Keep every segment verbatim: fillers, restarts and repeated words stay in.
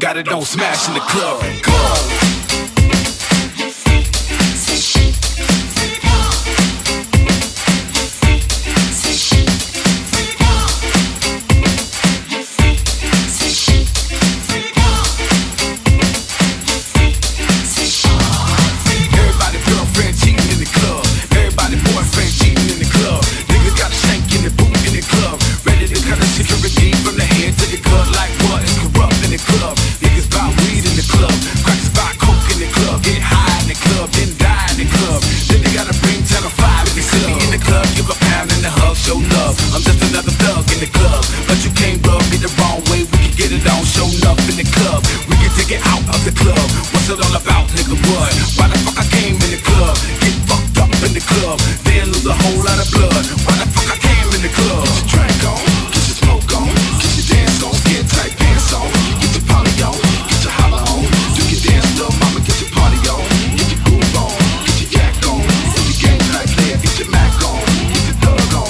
got it on smash in the club. Club. I'm just another thug in the club, but you can't rub me the wrong way. We can get it on, show enough in the club. We can take it out of the club. What's it all about, nigga? What? Why the fuck I came in the club? Get fucked up in the club, then lose a whole lot of blood. Why the fuck I came in the club? Get your drink on, get your smoke on, get your dance on, get tight pants on, get your party on, get your holler on. You can dance, little mama, get your party on, get your groove on, get your yak on. If you game tight player, get your Mac on, get your thug on.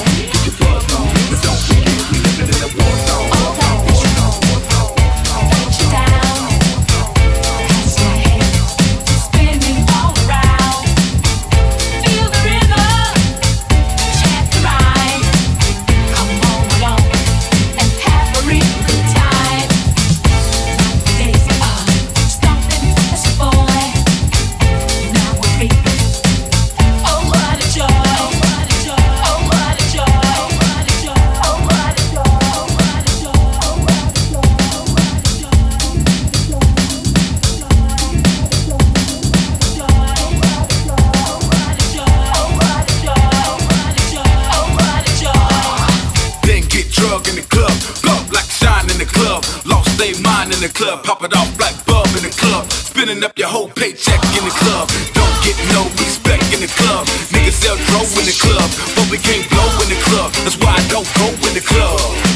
In the club, blow like shine in the club, lost they mind in the club, pop it off like bub in the club, spinning up your whole paycheck in the club. Don't get no respect in the club. Niggas sell dope in the club, but we can't blow in the club. That's why I don't go in the club.